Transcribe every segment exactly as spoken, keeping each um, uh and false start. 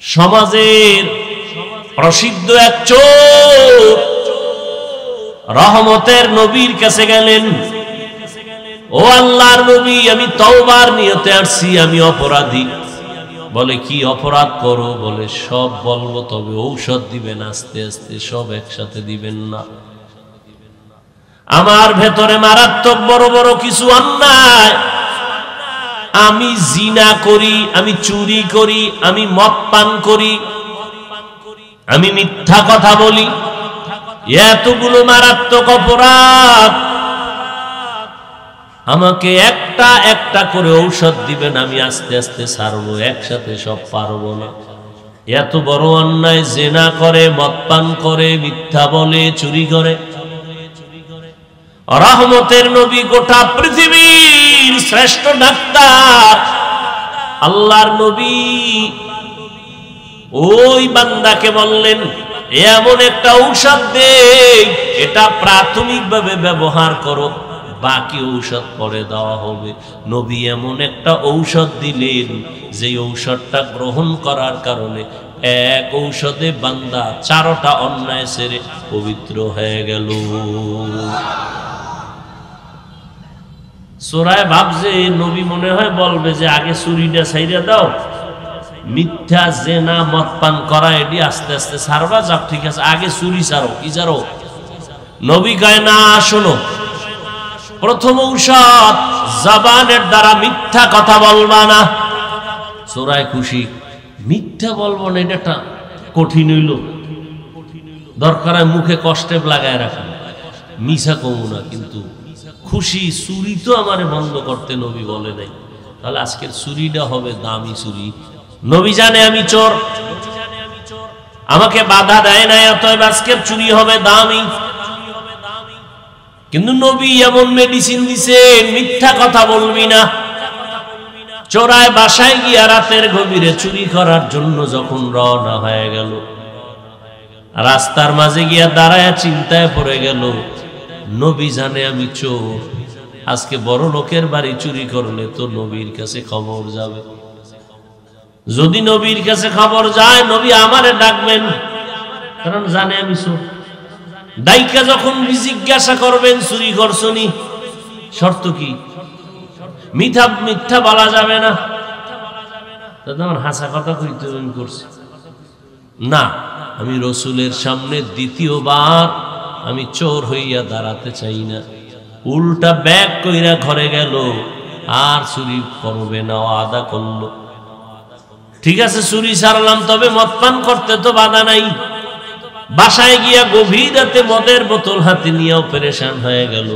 সমাজের প্রসিদ্ধ এক চোর রহমতের নবীর কাছে গেলেন, ও আল্লাহর নবী, আমি তওবার নিয়তে আসছি, আমি অপরাধী। বলে কি অপরাধ করো? বলে সব বলবো, তবে ঔষধ দিবেন আস্তে আস্তে, সব একসাথে দিবেন না। আমার ভেতরে মারাত্মক বড় বড় কিছু অন্যায়, আমি জিনা করি, আমি চুরি করি, আমি মদ পান করি, আমি মিথ্যা কথা বলি, এতগুলো মারাত্মক অপরাধ। আমাকে একটা একটা করে ঔষধ দিবেন, আমি আস্তে আস্তে ছাড়বো, একসাথে সব পারবো না। এত বড় অন্যায়, জেনা করে, মদ পান করে, মিথ্যা বলে, চুরি করে। রহমতের নবী, গোটা পৃথিবীর শ্রেষ্ঠ ডাক্তার আল্লাহর নবী, ওই বান্দাকে বললেন এমন একটা ঔষধ দে, এটা প্রাথমিকভাবে ব্যবহার করো, বাকি ঔষধ পরে দেওয়া হবে। নবী এমন একটা ঔষধ দিলেন, যে ঔষধটা গ্রহণ করার কারণে এক ঔষধে বান্দা চারটা অন্যায় ছেড়ে পবিত্র হয়ে গেল। চোরায় ভাবছে নবী মনে হয় বলবে যে আগে চুরিটা ছাইড়া দাও, মিথ্যা জেনা মদ পান করা এটি আস্তে আস্তে ছাড়বা, যাক ঠিক আছে, আগে চুরি ছাড়ো। কি ছাড়ো? নবী কয় না, শোনো, প্রথম ঔষধ জবানের দ্বারা মিথ্যা কথা বলবা না। চোরায় খুশি, মিথ্যা বলবো না, এটা কঠিন হইল, দরকার মুখে কষ্টে লাগায় রাখুন, মিছা কমু না, কিন্তু খুশি। চুরি তো আমারে বন্ধ করতে নবী বলে নাই, তাহলে আজকের চুরিটা হবে দামি চুরি। নবী জানে আমি চোর, আমাকে বাধা দেয় না, অতএব আজকের চুরি হবে দামি। কিন্তু নবী এমন মেডিসিন দিছে, মিথ্যা কথা বলবি না। চোরায় বাসায় গিয়া রাতের গভীরে চুরি করার জন্য যখন রওনা হয়ে গেল, রাস্তার মাঝে গিয়া দাঁড়ায় চিন্তায় পড়ে গেল, নবী জানে আমি চোর, আজকে বড় লোকের বাড়ি চুরি করলে তো নবীর কাছে খবর যাবে। যদি নবীর কাছে খবর যায়, নবী আমারে ডাকবেন, কারণ জানে আমি চোর। ডাইকা যখন জিজ্ঞাসা করবেন চুরি করছনি, শর্ত কি? মিথ্যা মিথ্যা বলা যাবে না। আমার হাসা কথা কইতে করছি না, আমি রসুলের সামনে দ্বিতীয়বার আমি চোর হইয়া দাঁড়াতে চাই না। উল্টা ব্যাগ কইরা ঘরে গেল, আর চুরি করবে না, আদা করলো। ঠিক আছে, চুরি ছাড়লাম, তবে মদ পান করতে তো বাধা নাই। বাসায় গিয়া গভীর রাতে মদের বোতল হাতে নিয়েও পেরেশান হয়ে গেল।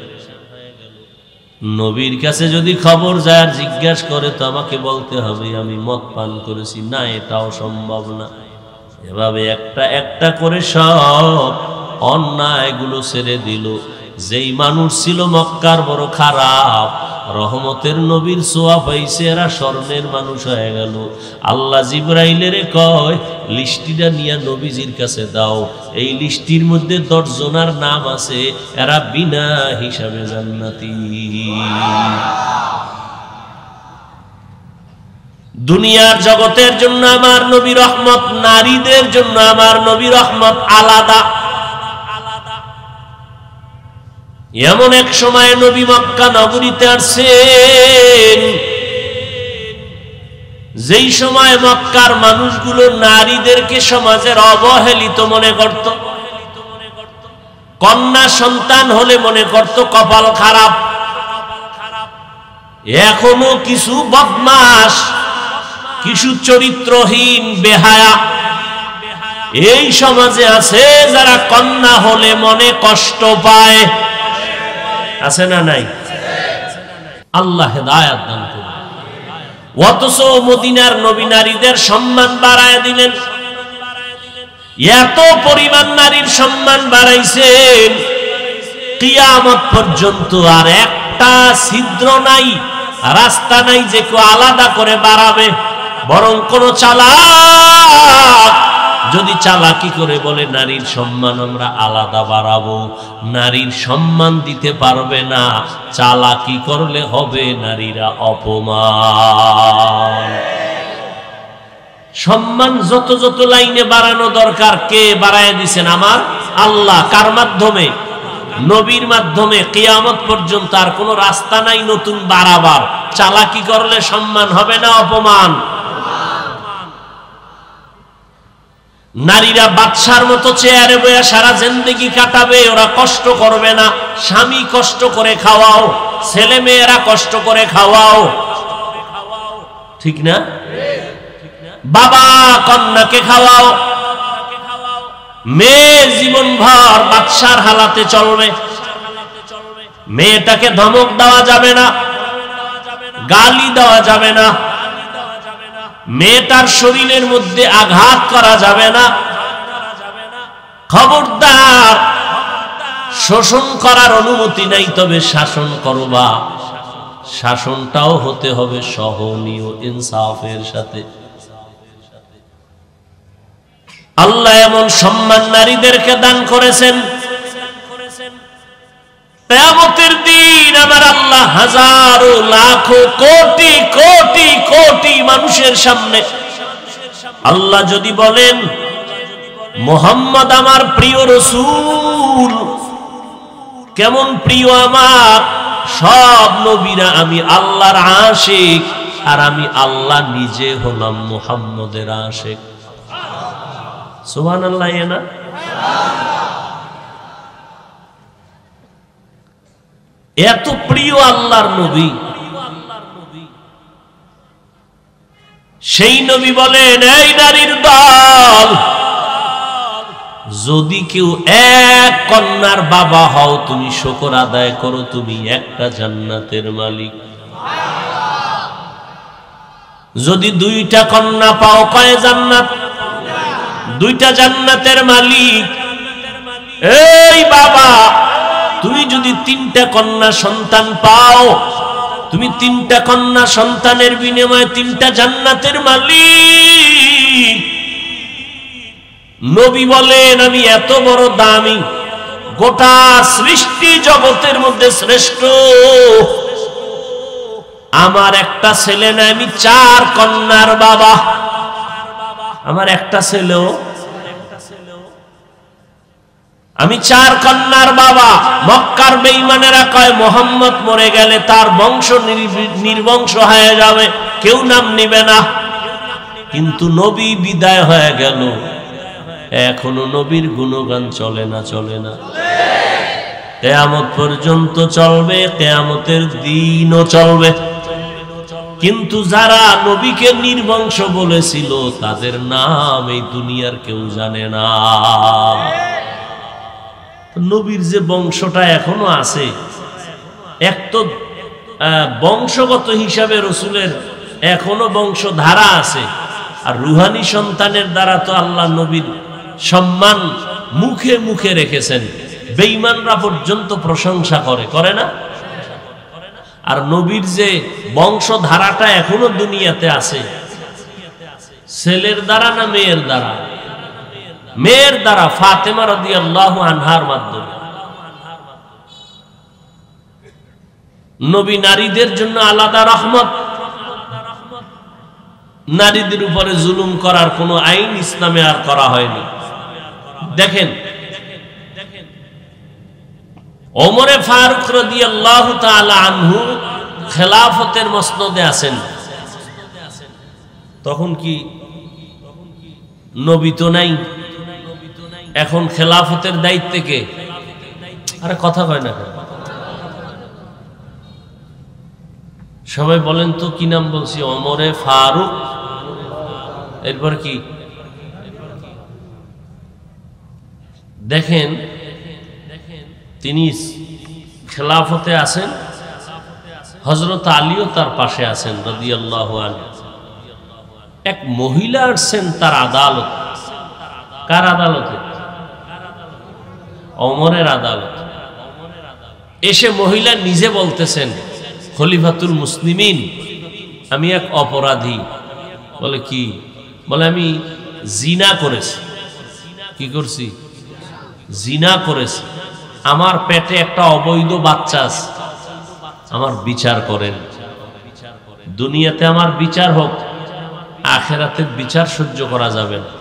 নবীর কাছে যদি খবর যায় আর জিজ্ঞাসা করে, তো আমাকে বলতে হবে আমি মদ পান করেছি, না এটাও সম্ভব না। এভাবে একটা একটা করে সব অন্যায়গুলো ছেড়ে দিল। যেই মানুষ ছিল মক্কার বড় খারাপ, রহমতের নবীর ছোঁয়া পাইছে, এরা স্বর্ণের মানুষ হয়ে গেল। আল্লাহ জিবরাইলের কয়, লিস্টিটা নিয়ে নবীজির কাছে দাও, এই লিস্টির মধ্যে দশ জনার নাম আছে, এরা বিনা হিসাবে জান্নাতি। দুনিয়ার জগতের জন্য আমার নবী রহমত, নারীদের জন্য আমার নবী রহমত আলাদা। এমন এক সময় নবী মক্কা নগরীতে আসছেন, যেই সময় মক্কার মানুষগুলো নারীদেরকে সমাজের অবহেলিত মনে করত, কন্যা সন্তান হলে মনে করত কপাল খারাপ। এখনো কিছু বদমাশ, কিছু চরিত্রহীন বেহায়া এই সমাজে আছে, যারা কন্যা হলে মনে কষ্ট পায়। আছে না নাই? আল্লাহ হেদায়েত দান করুন। অথচ মদিনার নবী নারীদের সম্মান বাড়ায় দিলেন, এত পরিমাণ নারীর সম্মান বাড়াইছেন, কিয়ামত পর্যন্ত আর একটা ছিদ্র নাই, রাস্তা নাই যে কেউ আলাদা করে বাড়াবে। বরং কোন চালাক যদি চালাকি করে বলে নারীর সম্মান আমরা আলাদা বাড়াবো, নারীর সম্মান দিতে পারবে না। চালাকি করলে হবে নারীরা অপমান। সম্মান যত যত লাইনে বাড়ানো দরকার কে বাড়ায় দিয়েছেন? আমার আল্লাহ। কার মাধ্যমে? নবীর মাধ্যমে। কিয়ামত পর্যন্ত আর কোনো রাস্তা নাই নতুন বাড়াবার। চালাকি করলে সম্মান হবে না অপমান? নারীরা বাদশার মতো চেয়ারে বসে সারা জিন্দেগি কাটাবে, ওরা কষ্ট করবে না। স্বামী কষ্ট করে খাওয়াও, ছেলে মেয়েরা কষ্ট করে খাওয়াও, ঠিক না? বাবা কন্যাকে খাওয়াও, মেয়ে জীবনভর বাদশার হালাতে চলবে। মেয়েটাকে ধমক দেওয়া যাবে না, গালি দেওয়া যাবে না, মেয়েটার শরীরের মধ্যে আঘাত করা যাবে না। খবরদার, শোষণ করার অনুমতি নাই, তবে শাসন করবা। শাসনটাও হতে হবে সহনীয়, ইনসাফের সাথে। আল্লাহ এমন সম্মান নারীদেরকে দান করেছেন, কিয়ামতের দিন আমার আল্লাহ হাজারো লাখো কোটি কোটি কোটি মানুষের সামনে আল্লাহ যদি বলেন মুহাম্মদ আমার প্রিয় রাসূল, কেমন প্রিয় আমার, সব নবীরা আমি আল্লাহর আশিক, আর আমি আল্লাহ নিজে হলাম মুহাম্মদের আশিক। সুবহানাল্লাহ। না এত প্রিয় আল্লাহর নবী, সেই নবী বলেন, এই নারীর দল, যদি কেউ এক কন্যার বাবা হও, তুমি শুকর আদায় করো, তুমি একটা জান্নাতের মালিক। যদি দুইটা কন্যা পাও, কয় জান্নাত? দুইটা জান্নাতের মালিক। এই বাবা, তুমি যদি তিনটা কন্যা সন্তান পাও, তুমি তিনটা কন্যা সন্তানের বিনিময়ে তিনটা জান্নাতের মালিক। নবী বলেন, আমি এত বড় দামি, গোটা সৃষ্টি জগতের মধ্যে শ্রেষ্ঠ, আমার একটা ছেলে না, আমি চার কন্যার বাবা। আমার একটা ছেলেও, আমি চার কন্যার বাবা। মক্কার বেঈমানেরা কয় মুহাম্মদ মরে গেলে তার বংশ নির্বংশ হয়ে যাবে, কেউ নাম নিবে না। কিন্তু নবী বিদায় হয়ে গেল, এখনো নবীর গুণগান চলে না? চলে না? কিয়ামত পর্যন্ত চলবে, কিয়ামতের দিনও চলবে। কিন্তু যারা নবীকে নির্বংশ বলেছিল, তাদের নাম এই দুনিয়ার কেউ জানে না। নবীর যে বংশটা এখনো আছে, এক তো বংশগত হিসাবে রসুলের এখনো বংশধারা আছে, আর রুহানি সন্তানের দ্বারা তো আল্লাহ নবীর সম্মান মুখে মুখে রেখেছেন। বেঈমানরা পর্যন্ত প্রশংসা করে, করে না? আর নবীর যে বংশধারাটা এখনো দুনিয়াতে আছে, ছেলের দ্বারা না মেয়ের দ্বারা? মেয়ের দ্বারা, ফাতেমা রাদিয়াল্লাহু আনহার মাধ্যমে। নবী নারীদের জন্য আলাদা রহমত। নারীদের উপরে জুলুম করার কোনো আইন ইসলামে আর করা হয়নি। দেখেন, ওমরে ফারুক রাদিয়াল্লাহু তাআলা আনহু খেলাফতের মসনদে আছেন, তখন কি নবী তো নাই, এখন খেলাফতের দায়িত্বে কে? আরে কথা কয় না, সবাই বলেন তো কি নাম বলছি? ওমরে ফারুক। এরপর কি? দেখেন, তিনি খেলাফতে আছেন, হযরত আলীও তার পাশে আছেন রাদিয়াল্লাহু আনহু। এক মহিলা আসছেন তার আদালত। কার আদালতে? ওমরের আদালত। এসে মহিলা নিজে বলতেছেন, খলিফাতুল মুসলিমিন, আমি এক অপরাধী। বলে কি? বলে আমি জিনা করেছি। কি করছি? জিনা করেছি। আমার পেটে একটা অবৈধ বাচ্চা আছে, আমার বিচার করেন। দুনিয়াতে আমার বিচার হোক, আখিরাতের বিচার সহ্য করা যাবে না।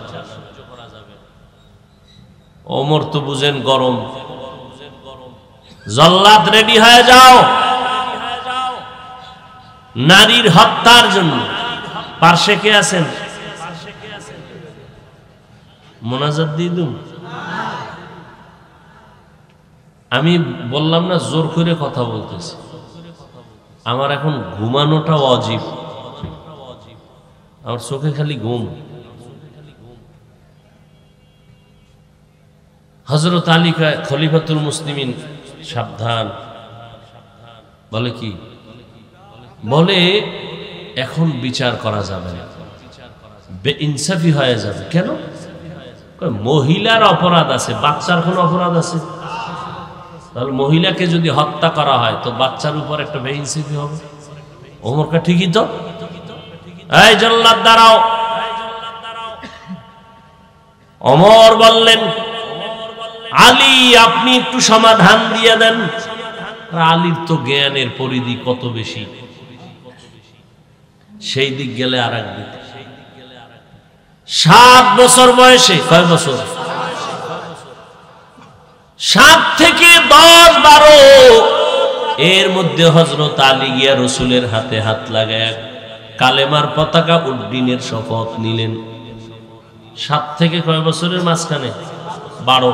ওমর তো বুঝেন গরম, জল্লাদ রেডি হয়ে যাও নারীর হত্যার জন্য। পার্শ্বে কে আছেন? মোনাজাত দিয়ে দিন। আমি বললাম না জোর করে কথা বলতেছি, আমার এখন ঘুমানোটাও অজীব, আমার চোখে খালি ঘুম। হযরত আলী খলিফাতুল মুসলিমিন সাবধান, বলে কি বলে এখন বিচার করা যাবে না, বেইনসাফি হয়ে যাবে। কেন? মহিলার অপরাধ আছে, বাচ্চার কোনো অপরাধ আছে? তাহলে মহিলাকে যদি হত্যা করা হয় তো বাচ্চার উপর একটা বেইনসাফি হবে। ওমরকে ঠিকই তো, এই জল্লাদ দাঁড়াও। ওমর বললেন, আলী আপনি একটু সমাধান দিয়ে দেন। আলীর তো জ্ঞানের পরিধি কত বেশি, সেই দিক গেলে আর এক দিক। সাত বছর বয়সে, কয় বছর? সাত থেকে দশ বারো এর মধ্যে হযরত আলী গিয়া রসুলের হাতে হাত লাগায় কালেমার পতাকা উড্ডীনের শপথ নিলেন। সাত থেকে কয় বছরের মাঝখানে? বারো।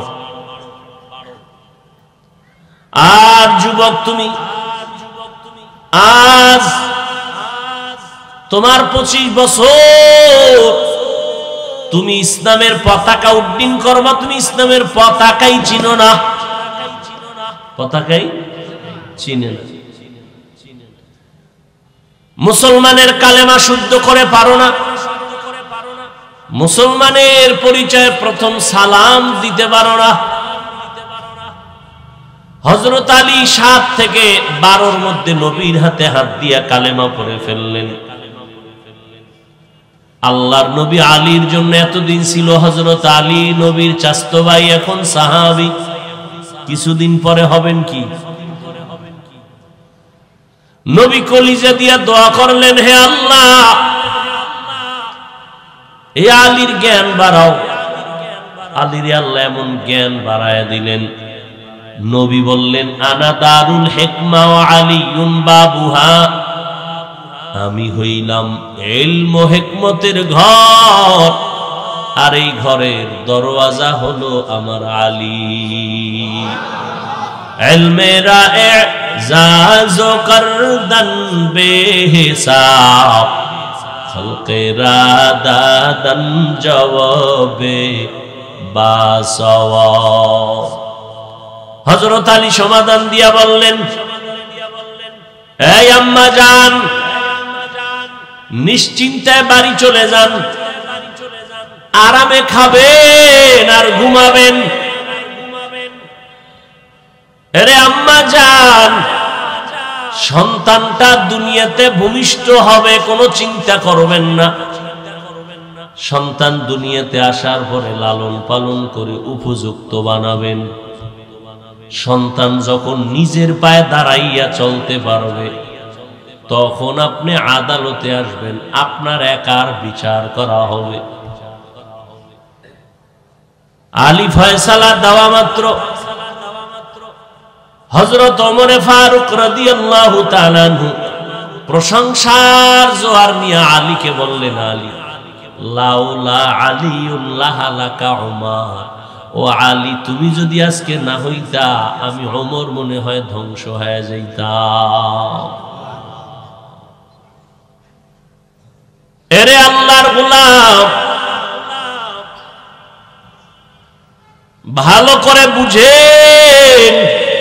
আর যুবক তুমি, আজ তোমার পঁচিশ বছর, তুমি ইসলামের পতাকা উড্ডীন করবা, তুমি ইসলামের পতাকাই চিনো না, পতাকাই চিনে না, মুসলমানের কালেমা শুদ্ধ করে পারো না, মুসলমানের পরিচয় প্রথম সালাম দিতে পারো না। হযরত আলী সাত থেকে বারোর মধ্যে নবীর হাতে হাত দিয়া কালেমা পড়ে ফেললেন। আল্লাহর নবী আলীর জন্য এতদিন ছিল হযরত আলী নবীর চাচতো ভাই, এখন সাহাবী, কিছুদিন পরে হবেন কি? নবী কলিজা দিয়া দোয়া করলেন, হে আল্লাহ এই আলীর জ্ঞান বাড়াও। আলীর আল্লাহ এমন জ্ঞান বাড়ায় দিলেন, নবী বললেন, আনা দারুল হিকমা ওয়া আলিয়ুন বাবুহা, আমি হইলাম ইলম ও হিকমতের ঘর, আর এই ঘরের দরওয়াজা হলো আমার আলী। ইলমেরা এজাজ ও করদন বেহিসাব, খলকেরা দাদন জবাবে বাসওয়াব। হযরত আলী সমাধান দিয়া বললেন, এই আম্মা জান, নিশ্চিন্তায় বাড়ি চলে যান, আরামে খাবেন আর ঘুমাবেন। আরে আম্মা জান, সন্তানটা দুনিয়াতে ভূমিষ্ঠ হবে, কোনো চিন্তা করবেন না। সন্তান দুনিয়াতে আসার পরে লালন পালন করে উপযুক্ত বানাবেন। সন্তান যখন নিজের পায়ে দাঁড়াইয়া চলতে পারবে তখন আপনি আদালতে আসবেন, আপনার একার বিচার করা হবে। আলী ফয়সালা দেওয়া মাত্র হযরত ওমরে ফারুক রাদিয়াল্লাহু তাআলা আনহু প্রশংসার জোয়ার নিয়ে আলীকে বললেন, আলী লাউলা আলিউন লাহালাকা উমর, ও আলী তুমি যদি আজকে না হইতা আমি ওমর মনে হয় ধ্বংস হয়ে যাইতাম। এরে আল্লাহর গোলাম, ভালো করে বুঝেন,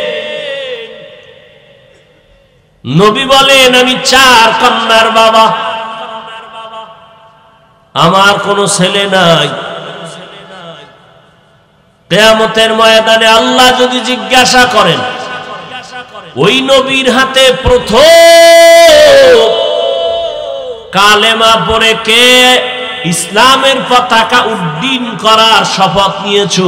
নবী বলেন আমি চার কন্যার বাবা, আমার কোনো ছেলে নাই। কিয়ামতের ময়দানে আল্লাহ যদি জিজ্ঞাসা করেন ওই নবীর হাতে প্রথম কালেমা পড়ে কে ইসলামের পতাকা উড্ডীন করার শপথ নিয়েছো,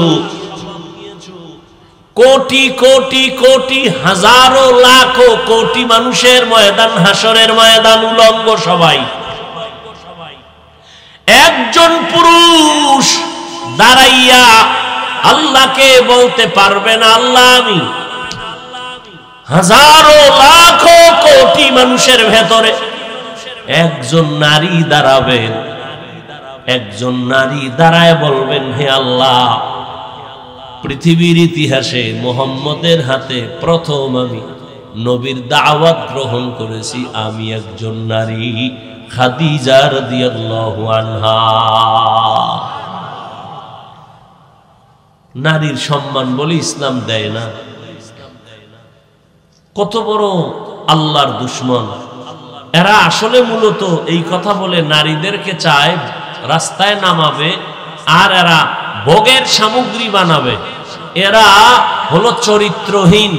কোটি কোটি কোটি হাজারো লাখো কোটি মানুষের ময়দান, হাসরের ময়দান উলঙ্গ সবাই, একজন পুরুষ দাঁড়াইয়া আল্লাহকে বলতে পারবে না, আল্লাহ আমি হাজারো লাখো কোটি মানুষের ভেতরে একজন নারী দাঁড়াবেন, একজন নারী দাঁড়ায় বলবেন, হে আল্লাহ, পৃথিবীর ইতিহাসে মুহাম্মদের হাতে প্রথম আমি নবীর দাওয়াত গ্রহণ করেছি, আমি একজন নারী, খাদিজা রাদিয়াল্লাহু আনহা। নারীর সম্মান বলে ইসলাম দেয় না। কত বড় আল্লাহর দুশমন এরা! আসলে মূলত এই কথা বলে নারীদেরকে চায় রাস্তায় নামাবে, আর এরা ভোগের সামগ্রী বানাবে। এরা হলো চরিত্রহীন,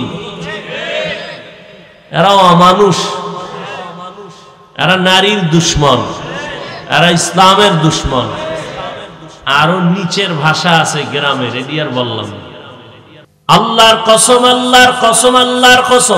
এরা অমানুষ, এরা নারীর দুশমন, এরা ইসলামের দুশমন। আরো নিচের ভাষা আছে গ্রামের, এটি আর বললাম। আল্লাহর কসম, আল্লাহর কসম, আল্লাহর কসম,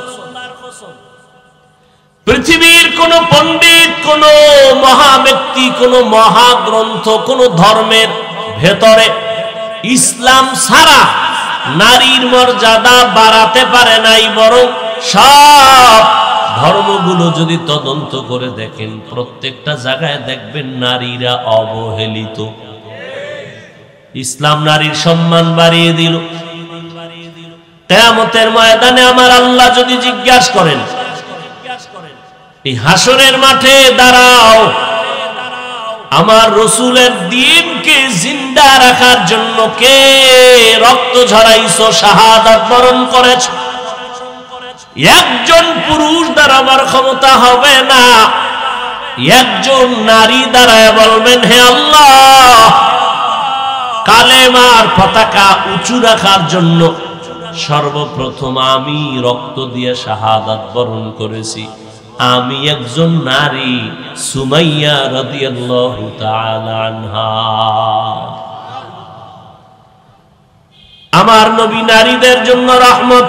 পৃথিবীর কোন পণ্ডিত, কোন মহা ব্যক্তি, কোন মহাগ্রন্থ, কোন ধর্মের ভেতরে ইসলাম ছাড়া নারীর মর্যাদা বাড়াতে পারে নাই। বরং সব ধর্মগুলো যদি তদন্ত করে দেখেন, প্রত্যেকটা জায়গায় দেখবেন নারীরা অবহেলিত। ইসলাম নারীর সম্মান বাড়িয়ে দিল। কিয়ামতের ময়দানে আমার আল্লাহ যদি জিজ্ঞাসা করেন, এই হাসরের মাঠে দাঁড়াও, আমার রসুলের দ্বীনকে জিন্দা রাখার জন্য কে রক্ত ঝরাইছো, শাহাদাত বরণ করেছো, একজন পুরুষ দাঁড়াবার ক্ষমতা হবে না। একজন নারী দাঁড়ায় বলবেন, হে আল্লাহ, কালেমার পতাকা উঁচু রাখার জন্য সর্বপ্রথম আমি রক্ত দিয়ে শাহাদাত বরণ করেছি, আমি একজন নারী, সুমাইয়া রাদিয়াল্লাহু তাআলা আনহা। আমার নবী নারীদের জন্য রহমত।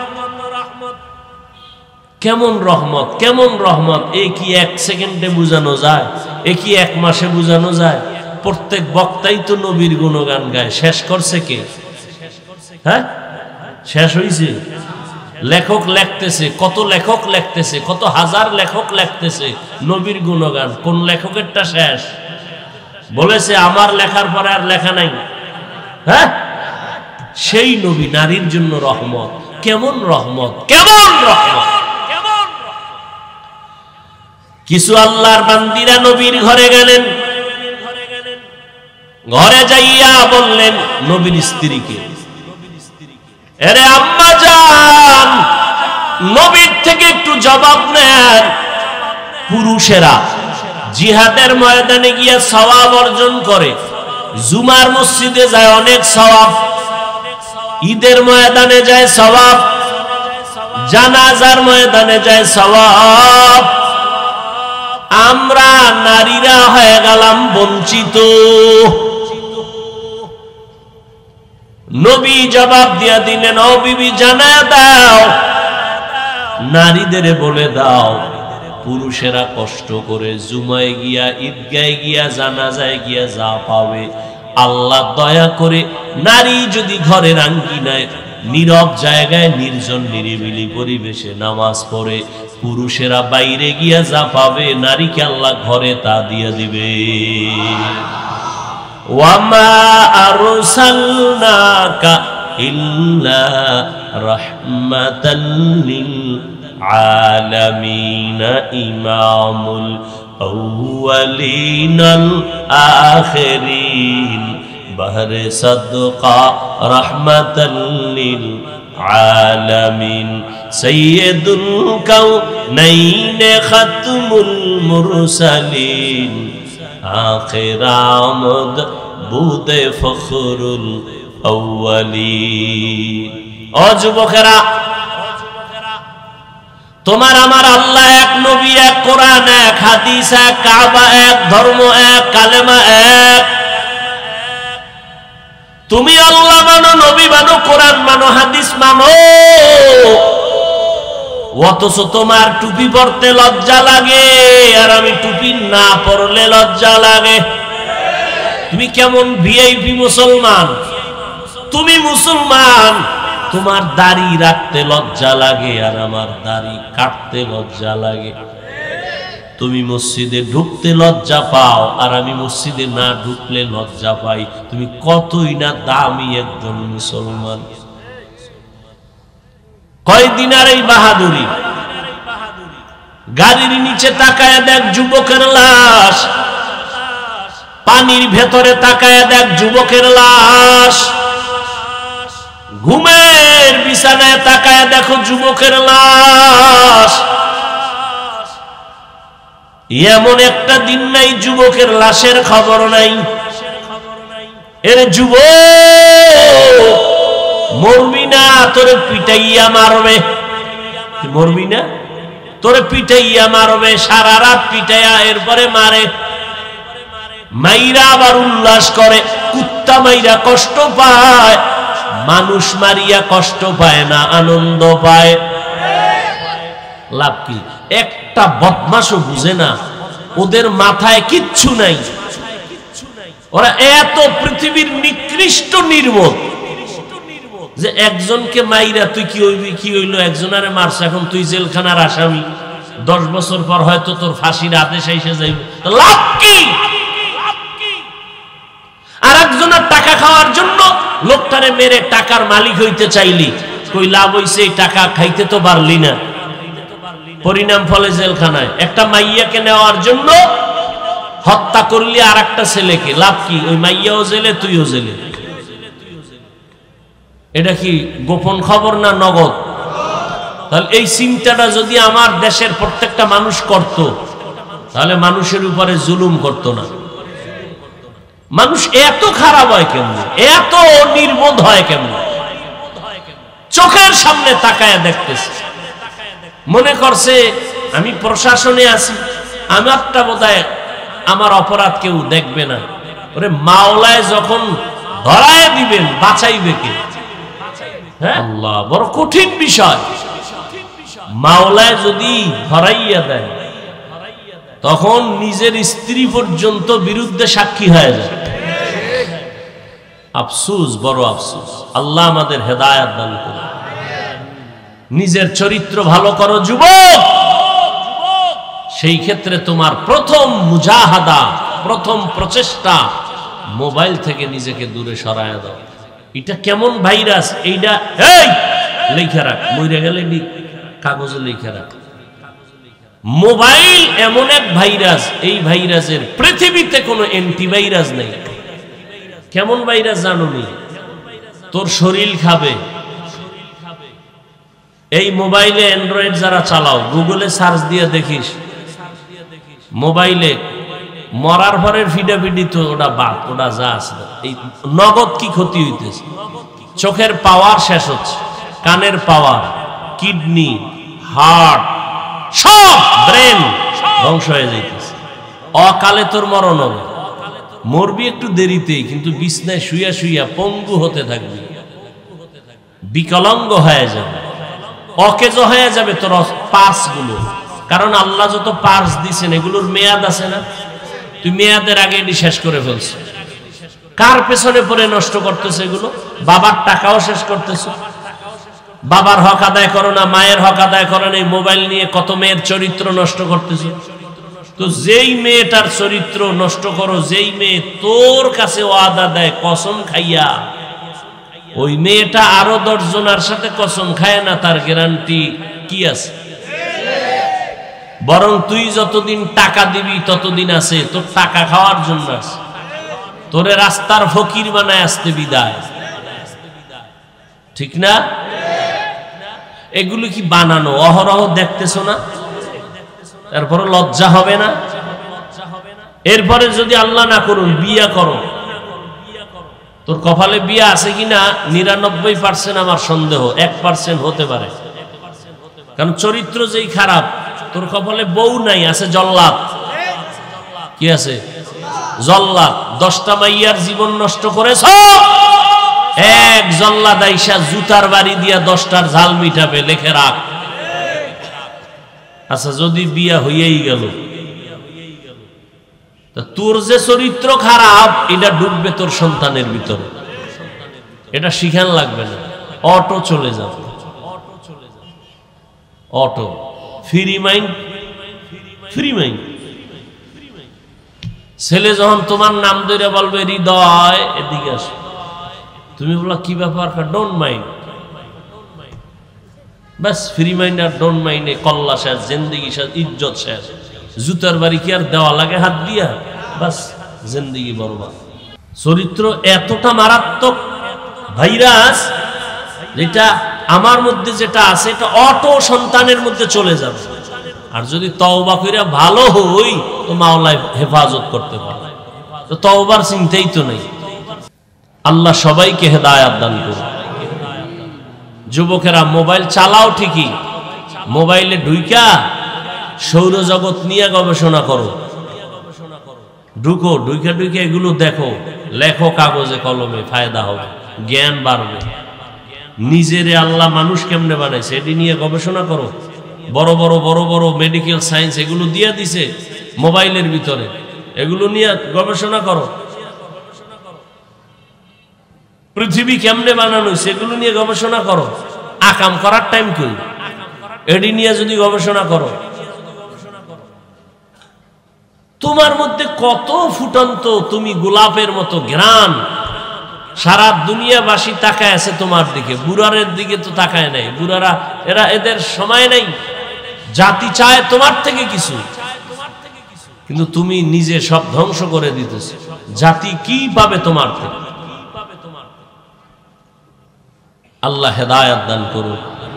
কেমন রহমত, কেমন রহমত! এ কি এক সেকেন্ডে বোঝানো যায়? এ কি এক মাসে বোঝানো যায়? প্রত্যেক বক্তাই তো নবীর গুণগান গায়। শেষ করছে কে? হ্যাঁ, শেষ হয়েছে? লেখক লেখতেছে, কত লেখক লেখতেছে, কত হাজার লেখক লেখতেছে নবীর গুণগান। কোন লেখকেরটা শেষ? বলেছে আমার লেখার পরে আর লেখা নাই। হ্যাঁ, সেই নবী নারীর জন্য রহমত। কেমন রহমত, কেমন রহমত! কিছু আল্লাহর বান্দিরা নবীর ঘরে গেলেন, ঘরে যাইয়া বললেন নবীর স্ত্রীকে, আরে আম্মা জান, নবীর থেকে একটু জবাব নেন। পুরুষেরা জিহাদের ময়দানে গিয়ে সওয়াব অর্জন করে, জুমার মসজিদে যায় অনেক সওয়াব, ঈদের ময়দানে যায় সওয়াব, জানাজার ময়দানে যায় সওয়াব। আমরা নারীরা হয়ে গেলাম বঞ্চিত। নবী জবাব দিয়া দিলেন, ও বিবি, জানায়া দাও, নারীদের বলে দাও, পুরুষেরা কষ্ট করে জুমায় গিয়া, ঈদগায় গিয়া, জানাজায় গিয়া যা পাবে, আল্লাহ দয়া করে নারী যদি ঘরের আঙ্গিনায় নীরব জায়গায় নির্জন নিরিবিলি পরিবেশে নামাজ পড়ে, পুরুষেরা বাইরে গিয়া যা পাবে, নারীকে আল্লাহ ঘরে তা দিয়ে দিবে। ওয়ামা আরসালনাকা ইল্লা রাহমাতাল লিল আলামিন ইমামুল আউয়ালিন আল আখিরিন বাহরে সাদকা রাহমাতাল লিল আলামিন সাইয়্যিদুল কাউনাইন খাতমুল মুরসালিন আখির আমদ বুদে ফখরুল আউয়ালিন। ও যুবকেরা, তোমার আমার আল্লাহ এক, নবী এক, কোরআন এক, হাদিস এক, কাবা এক, ধর্ম এক, কালেমা এক। তুমি আল্লাহ মানো, নবী মানো, কোরআন মানো, হাদিস মানো, অথচ তোমার টুপি পরতে লজ্জা লাগে আর আমি টুপি না পরলে লজ্জা লাগে। তুমি কেমন ভিআইপি মুসলমান? তুমি মুসলমান, তোমার দাড়ি রাখতে লজ্জা লাগে আর আমার দাড়ি কাটতে লজ্জা লাগে। তুমি মসজিদে ঢুকতে লজ্জা পাও আর আমি মসজিদে না ঢুকলে লজ্জা পাই। তুমি কতই না দামি একজন মুসলমান। কয়দিন আর এই বাহাদুরি? গাড়ির নিচে তাকায় দেখ যুবকের লাশ, পানির ভেতরে তাকায় দেখ যুবকের লাশ, ঘুমের বিছানায় তাকায় দেখো যুবকের লাশ। এমন একটা দিন নাই যুবকের লাশের খবর নাই। এর যুবক মরবি না, তোরে পিটাইয়া মারবে। মরবি না, তোরে পিটাইয়া মারবে, সারা রাত পিটাইয়া এরপরে মারে। মাইরা আবার উল্লাস করে। কুত্তা মাইরা কষ্ট পায়, মানুষ মারিয়া কষ্ট পায় না, আনন্দ পায়। লাভ কি? একটা বদমাশও বুঝে না, ওদের মাথায় কিচ্ছু নাই। ওরা এত পৃথিবীর নিকৃষ্ট নির্বোধ যে একজনকে মাইরা তুই কি হইবি, কি হইলো, একজনারে মারছ, এখন তুই জেলখানার আসামি, দশ বছর পর হয়তো তোর ফাঁসির আদেশ এসে যাইবে। লাভ কি? আর একজনের টাকা খাওয়ার জন্য লোকটারে মেরে টাকার মালিক হইতে চাইলি, কই লাভ হইছে? এই টাকা খাইতে তো পারলি না, পরিণাম ফলে জেলখানায়। একটা মাইয়াকে নেওয়ার জন্য হত্যা করলি আর একটা ছেলেকে, লাভ কি? ওই মাইয়াও জেলে, তুইও জেলে। এটা কি গোপন খবর না নগদ? তাহলে এই চিন্তাটা যদি আমার দেশের প্রত্যেকটা মানুষ করত, তাহলে মানুষের উপরে জুলুম করত না। মানুষ এত খারাপ হয় কেমন, এত নির্বোধ হয় কেমন? চোখের সামনে তাকায় দেখতেছে, মনে করছে আমি প্রশাসনে আছি, আমারটা বোধহয় আমার অপরাধ কেউ দেখবে না। ওরে মাওলায় যখন ধরায় দিবেন, বাঁচাইবে কে? হ্যাঁ, আল্লাহ, বড় কঠিন বিষয়। মাওলায় যদি ধরাইয়া দেয়, তখন নিজের স্ত্রী পর্যন্ত বিরুদ্ধে সাক্ষী হয়ে যায়। আফসোস, বড় আফসোস। আল্লাহ আমাদের হেদায়েত দান করুন। নিজের চরিত্র ভালো করো যুবক। সেই ক্ষেত্রে তোমার প্রথম মুজাহাদা, প্রথম প্রচেষ্টা, মোবাইল থেকে নিজেকে দূরে সরায় দাও। এটা কেমন ভাইরাস? এইটা এই লেখা রাখ, মরে গেলে কাগজে লেখা রাখ। মোবাইল এমন এক ভাইরাস, এই ভাইরাসের পৃথিবীতে কোনো অ্যান্টিভাইরাস নেই। কেমন ভাইরাস জানো নি? তোর শরীর খাবে। এই মোবাইলে অ্যান্ড্রয়েড যারা চালাও, গুগলে সার্চ দিয়ে দেখিস, মোবাইলে মরার পরের ফিডাফিডি তো ওটা বাদ, ওটা যা আছে। এই নগদ কি ক্ষতি হইতেছে? চোখের পাওয়ার শেষ হচ্ছে, কানের পাওয়ার, কিডনি, হার্ট, সব ব্রেন ধ্বংস হয়ে যাইতেছে। অকালে তোর মরণ হবে। মরবি একটু দেরিতেই, কিন্তু বিছনায় শুইয়া শুইয়া পঙ্গু হতে থাকবি, বিকলাঙ্গ হয়ে যাবে, অকেজ হয়ে যাবে তোর পার্স গুলো। কারণ আল্লাহ যত পার্স দিছেন এগুলোর মেয়াদ আছে না? তুই মেয়াদের আগে এটি শেষ করে ফেলছ। কার পেছনে পড়ে নষ্ট করতেছে এগুলো? বাবার টাকাও শেষ করতেছ। বাবার হক আদায় করো না, মায়ের হক আদায় করো না, এই মোবাইল নিয়ে কত মেয়ের চরিত্র নষ্ট করতেছ। তো যেই মেয়েটার চরিত্র নষ্ট করো, যেই মেয়ে তোর কাছে ওয়াদা দেয় কসম খাইয়া, ওই মেয়েটা আরো দশ জনের সাথে কসম খায় না, তার গ্যারান্টি কি আছে? বরং তুই যতদিন টাকা দিবি ততদিন আছে, তোর টাকা খাওয়ার জন্য আছে। তোরে রাস্তার ফকির বানায় আসতে বিদায়, ঠিক না? এগুলো কি বানানো? অহরহ দেখতেছো না? তারপরে লজ্জা হবে না? এরপরে যদি আল্লাহ না করুন বিয়া করো, তোর কপালে বিয়া আছে কিনা নিরানব্বই পার্সেন্ট আমার সন্দেহ, এক পার্সেন্ট হতে পারে। কারণ চরিত্র যেই খারাপ, তোর কপালে বউ নাই, আছে জল্লাদ। কি আছে? জল্লাদ। দশটা মাইয়ার জীবন নষ্ট করেছ, এক জল্লাদ আইসা জুতার বাড়ি দিয়া দশটার ঝাল মিটাবে, লেখে রাখ। আচ্ছা যদি বিয়া হইয়াই গেল, তোর যে চরিত্র খারাপ এটা ঢুকবে তোর সন্তানের ভিতরে, এটা শিখান লাগবে না, অটো চলে যাবে। Auto free mind, free mind. ছেলে যখন তোমার নাম ধরে বলবে হৃদয় এদিকে আসো, তুমি বলো কি ব্যাপার, ডোন্ট মাইন্ড, বাস ফ্রি মাইন্ড আর ডোন্ট মাইন্ডে কল্লা শেষ, জিন্দেগি শেষ, ইজ্জত শেষ। জুতার বাড়ি কি আর দেওয়া লাগে হাত দিয়া? বাস জিন্দেগি বরবাদ। চরিত্র এতটা মারাত্মক ভাইরাস, যেটা আমার মধ্যে যেটা আছে এটা অটো সন্তানের মধ্যে চলে যাবে। আর যদি তওবা কইরা ভালো হই তো মাওলা হেফাজত করতে পারে, তো তওবার চিন্তাই তো নেই। আল্লাহ সবাইকে হেদায়েত দান করুন। যুবকেরা মোবাইল চালাও ঠিকই, মোবাইলে ঢুইকা সৌরজগৎ নিয়ে গবেষণা করো, ঢুকো, ঢুইকা ঢুইকা এগুলো দেখো, লেখো কাগজে কলমে, ফায়দা হবে, জ্ঞান বাড়বে। নিজেরে আল্লাহ মানুষ কেমনে বানাইছে এটি নিয়ে গবেষণা করো। বড় বড় বড় বড় মেডিকেল সায়েন্স এগুলো দিয়ে দিছে মোবাইলের ভিতরে, এগুলো নিয়ে গবেষণা করো। পৃথিবী কেমনে বানানো হয়েছে এগুলো নিয়ে গবেষণা করো। আকাম করার টাইম কই, এটি নিয়ে যদি গবেষণা করো, তোমার মধ্যে কত ফুটন্ত, তুমি গোলাপের মতো ঘ্রাণ, সারা দুনিয়াবাসী তাকায় আছে তোমার দিকে, বুড়ারের দিকে তো তাকায় নাই। বুড়ারা এরা এদের সময় নাই, জাতি চায় তোমার থেকে কিছু, কিন্তু তুমি নিজে সব ধ্বংস করে দিতেছ। জাতি কি পাবে তোমার থেকে? আল্লাহ হেদায়েত দান করুন।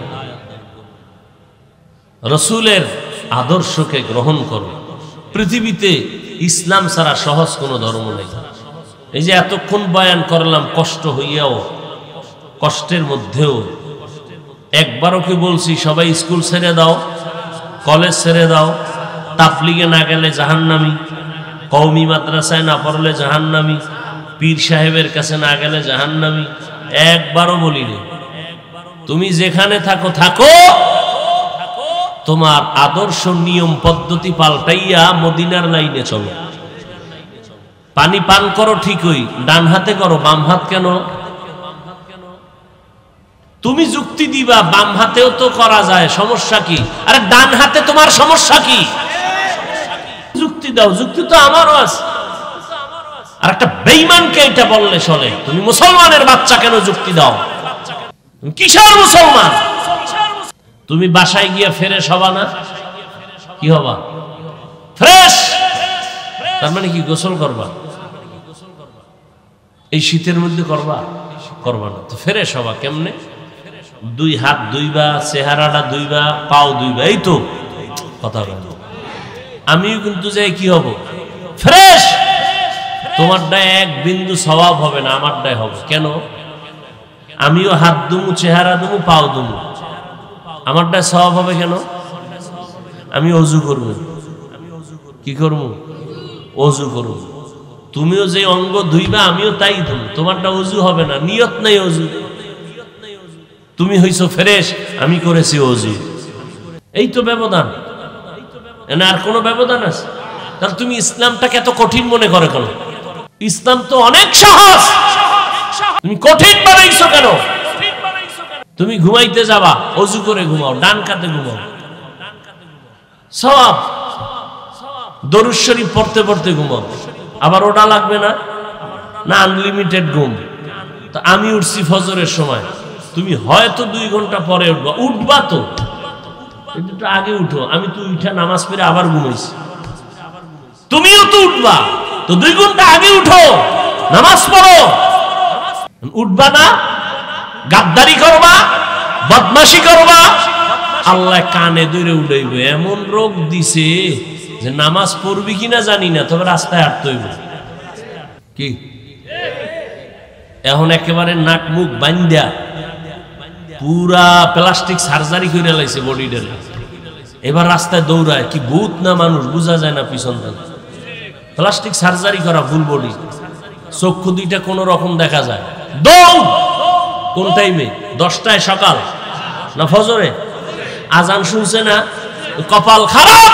রসুলের আদর্শকে গ্রহণ করো। পৃথিবীতে ইসলাম ছাড়া সহজ কোনো ধর্ম নেই। এই যে এতক্ষণ বয়ান করলাম, কষ্ট হইয়াও, কষ্টের মধ্যেও একবারও কি বলছি সবাই স্কুল ছেড়ে দাও, কলেজ ছেড়ে দাও, তাবলিগে না গেলে জাহান্নামী, কওমি মাদ্রাসায় না পড়লে জাহান্নামী, পীর সাহেবের কাছে না গেলে জাহান্নামী? একবারও বলিনি। তুমি যেখানে থাকো থাকো, তোমার আদর্শ নিয়ম পদ্ধতি পাল্টাইয়া মদিনার লাইনে চলো। পানি পান করো ঠিকই, ডান হাতে করো, বাম হাত কেন? তুমি যুক্তি দিবা বাম হাতেও তো করা যায়, সমস্যা কি? আরে ডান হাতে তোমার সমস্যা কি? যুক্তি দাও, যুক্তি তো আমারও আছে। আর একটা বেঈমানকে এটা বললে চলে, তুমি মুসলমানের বাচ্চা কেন যুক্তি দাও? কিসের মুসলমান? তুমি বাসায় গিয়া ফ্রেশ হবা না? কি হবা? ফ্রেশ। তার মানে কি গোসল করবা? এই শীতের মধ্যে করবা? করবা না। তো ফ্রেশ হবা কেমনে? দুই হাত দুইবা, চেহারাটা দুইবা, পাও দুইবা, এই তো কথা বলো। আমিও কিন্তু যাই কি হব? ফ্রেশ। তোমারটায় এক বিন্দু সওয়াব হবে না, আমারটাই হবে। কেন? আমিও হাত দুমু, চেহারা দুমু, পাও দুমু, আমারটায় সওয়াব হবে কেন? আমি অজু করব। কি করব? অজু করব। তুমিও যে অঙ্গ ধুইবা আমিও তাই ধুবো, তোমারটা অজু হবে না, নিয়ত নাই অজু। তুমি হইছো ফ্রেশ, আমি করেছি অজু, এই তো ব্যবধান। আর কোনো ব্যবধান আছে? তাহলে তুমি ইসলামটাকে এত কঠিন মনে করে কেন? ইসলাম তো অনেক সহজ, তুমি কঠিন বানাইছো কেন? তুমি ঘুমাইতে যাবা, অজু করে ঘুমাও, ডান কাতে ঘুমাও, সওয়াব। দরুদ শরীফ পড়তে পড়তে ঘুমাও, আবার ওটা লাগবে না? না আনলিমিটেড ঘুম। তো আমি উঠছি ফজরের সময়, তুমি হয়তো দুই ঘন্টা পরে উঠবা, উঠবা তো একটু আগে উঠো। আমি তো উঠা নামাজ পড়ে আবার ঘুমাইছি, তুমিও তো উঠবা, তো দুই ঘন্টা আগে উঠো, নামাজ পড়ো। উঠবা না, গাদ্দারি করবা, বদমাশি করবা, আল্লাহ কানে ধরে উঠাইব। এমন রোগ দিছে যে নামাজ পড়বি কিনা জানি না, তবে রাস্তায় হাঁটতে হইব। কি এখন একেবারে নাক মুখ বান্ধা পুরা প্লাস্টিক সার্জারি করে লাইছে বডিটা, এবার রাস্তায় দৌড়ায়। কি ভূত না মানুষ বোঝা যায় না, পিছন থেকে প্লাস্টিক সার্জারি করা, ফুল বডি, চক্ষু দুইটা কোন রকম দেখা যায়। দৌড়। কোন টাইমে? দশটায় সকাল না ফজরে? আজান শুনছে না, কপাল খারাপ,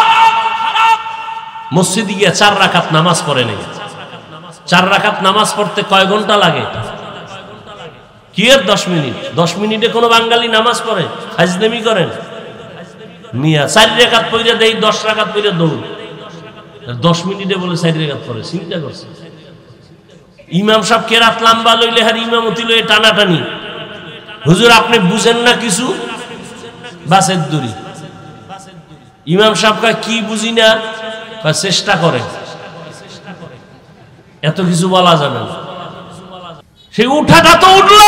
মসজিদে গিয়ে চার রাকাত নামাজ পড়ে নেই। চার রাকাত নামাজ পড়তে কয় ঘন্টা লাগে? কি এর দশ মিনিট? দশ মিনিটে কোনো বাঙালি নামাজ পড়ে? ফাজলামি করেন মিয়া। চার রাকাত পড়ে দেই, দশ রাকাত পড়ে দৌড়, দশ মিনিটে বলে চার রাকাত পড়ে। চিন্তা করছে ইমাম সাহেব কেরাত লম্বা লইলে হার ইমামতি লইলে টানাটানি। হুজুর আপনি বুঝেন না কিছু, বাসের দূরি। ইমাম সাহেব কি বুঝি না, চেষ্টা করে, এত কিছু বলা যাবে না। সেই উঠাটা তো উঠলা,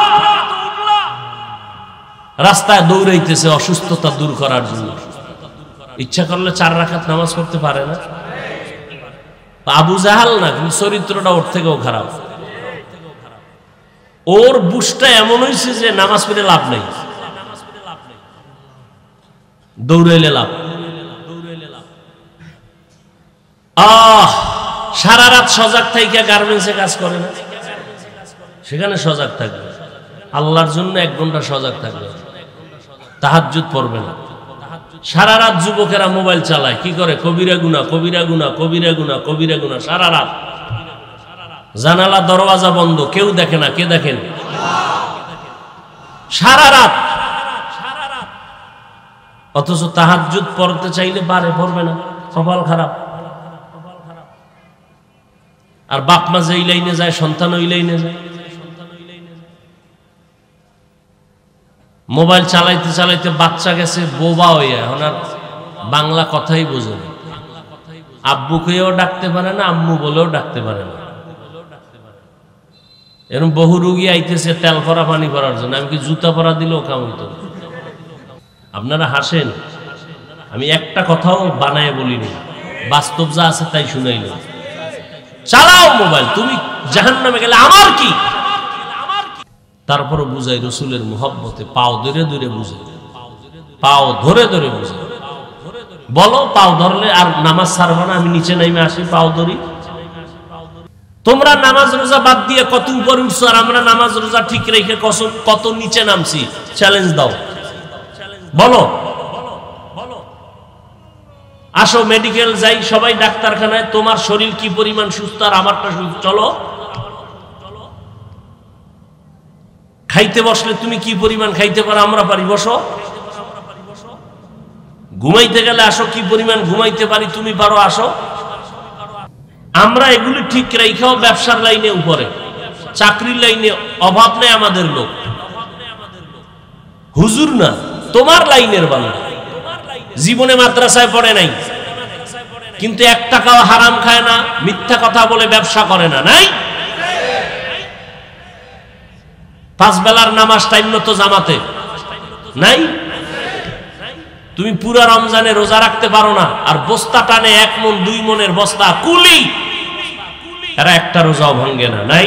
রাস্তায় দৌড়াইতেছে অসুস্থতা দূর করার জন্য। ইচ্ছা করলে চার রাকাত নামাজ পড়তে পারে না। আবু জাহাল না, কিন্তু চরিত্রটা ওর থেকেও খারাপ। ওর বুঝটা এমন হয়েছে যে নামাজ পড়ে লাভ নেই, দৌড়াইলে লাভ। আহ সারা রাত সজাগ থাইকা গার্মেন্টসে কাজ করে না, সেখানে সজাগ থাকবে। আল্লাহর জন্য এক ঘন্টা সজাগ থাকবে, তাহাজ্জুদ পড়বে না। সারা রাত যুবকেরা মোবাইল চালায়, কি করে? কবিরা গুনাহ, কবিরা গুনাহ, কবিরা গুনাহ, কবিরা গুনাহ। সারা রাত জানালা দরওয়াজা বন্ধ, কেউ দেখে না। কে দেখেন? সারা রাত। অথচ তাহাজ্জুদ পড়তে চাইলে পারে, পড়বে না, কপাল খারাপ। আর বাপ মা যে লাইনে যায়, সন্তান ওই লাইনে যায়। মোবাইল চালাইতে চালাইতে বাচ্চা গেছে বোবা হইয়া, এখন আর বাংলা কথাই বোঝে না। আব্বুকেও ডাকতে পারে না, আম্মু বলেও ডাকতে পারে না। এরকম বহু রুগী আইতেছে তেল পরা পানি পরার জন্য। আমি কি জুতা পরা দিলেও কাম হইতো? আপনারা হাসেন, আমি একটা কথাও বানায় বলিনি, বাস্তব যা আছে তাই শুনাইল। চালাও মোবাইল, তুমি জাহান্নামে গেলে আমার কি? তারপরে বুঝাই রসুলের মুহাব্বতে, পাও ধরে ধরে বুঝে, পাও ধরে ধরে বুঝে। বলো পাও ধরলে আর নামাজ ছাড়বো না, আমি নিচে নাইমে আসি, পাও ধরি। তোমরা নামাজ রোজা বাদ দিয়ে কত উপরে উঠছো, আর আমরা নামাজ রোজা ঠিক রেখে কত নিচে নামছি। চ্যালেঞ্জ দাও, বলো। আসো মেডিকেল যাই, সবাই ডাক্তারখানায়। তোমার শরীর কি পরিমাণ সুস্থ আর আমারটা সুস্থ, চলো। খাইতে বসলে তুমি কি পরিমাণ খাইতে পারো, আমরা পারি, বসো। ঘুমাইতে গেলে আসো, কি পরিমাণ ঘুমাইতে পারি তুমি পারো, আসো। আমরা এগুলি ঠিক রেখাও ব্যবসার লাইনে উপরে, চাকরির লাইনে অভাব নেই আমাদের লোক। হুজুর না, তোমার লাইনের বাংলা। জীবনে মাদ্রাসায় পড়ে নাই, কিন্তু এক টাকাও হারাম খায় না, মিথ্যা কথা বলে ব্যবসা করে না, নাই? পাঁচ বেলার নামাজ টাইম মতো জামাতে নাই? তুমি পুরা রমজানে রোজা রাখতে পারো না, আর বস্তা টানে এক মন দুই মনের বস্তা কুলি, এরা একটা রোজাও ভাঙ্গে না, নাই?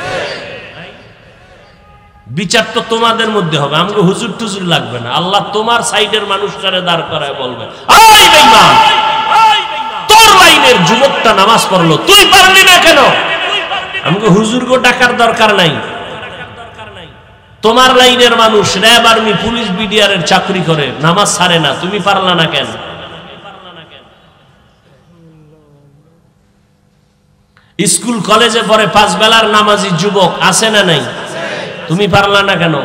বিচার তো তোমাদের মধ্যে হবে, আমাকে হুজুর টুজুর লাগবে না। আল্লাহ তোমার সাইডের মানুষটারে দাঁড় করায় বলবে, এই বেঈমান, তোর লাইনের যুবকটা নামাজ পড়লো, তুই পারলি না কেন? আমাকে হুজুর গো ডাকার দরকার নাই। তোমার লাইনের মানুষ র্যাব, আর্মি, পুলিশ, বিডিআর এর চাকরি করে, নামাজ ছাড়ে না, তুমি পারলা না কেন? স্কুল কলেজে পড়ে পাঁচ বেলার নামাজি যুবক আছে না নাই? তুমি পারলা না কেন?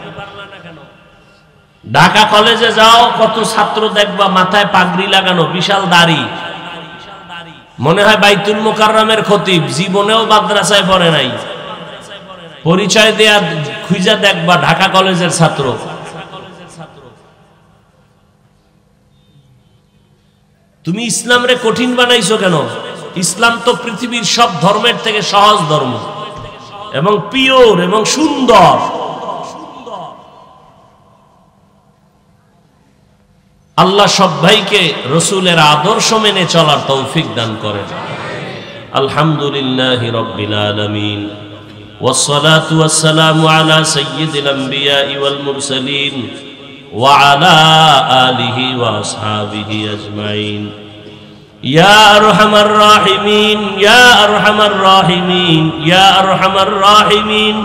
ঢাকা কলেজে যাও, কত ছাত্র দেখবা মাথায় পাগড়ি লাগানো, বিশাল দাড়ি, মনে হয় বাইতুল মুকাররমের খতিব, জীবনেও মাদ্রাসায় পড়ে নাই। পরিচয় দেয়া খুঁজা দেখবা ঢাকা কলেজের ছাত্র। তুমি ইসলাম রে কঠিন বানাইছো কেন? ইসলাম তো পৃথিবীর সব ধর্মের থেকে সহজ ধর্ম, এবং পিওর এবং সুন্দর। আল্লাহ সব ভাইকে রসুলের আদর্শ মেনে চলার তৌফিক দান করেন। আলহামদুলিল্লাহি রাব্বিল আলামিন, والصلاة والسلام على سيد الأنبياء والمرسلين وعلى آله وأصحابه أجمعين. يا أرحم الراحمين يا أرحم الراحمين يا أرحم الراحمين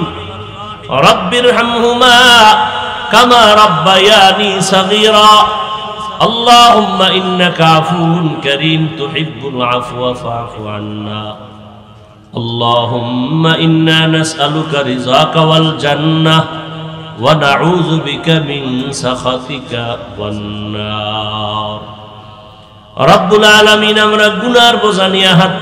رب ارحمهما كما ربياني صغيرا. আল্লাহুম্মা ইন্নাকা আফুউন কারীম তুহিব্বুল আফওয়া ফা'ফু আন্না আল্লাহুম্মা ইন্না নাসআলুকা রিযাকা ওয়াল জান্নাহ ওয়া নাউযু বিকা মিন সাখাতিকা ওয়ান নার। রব্বুল আলামিন, আমরা গুনার বোঝা নিয়ে হাত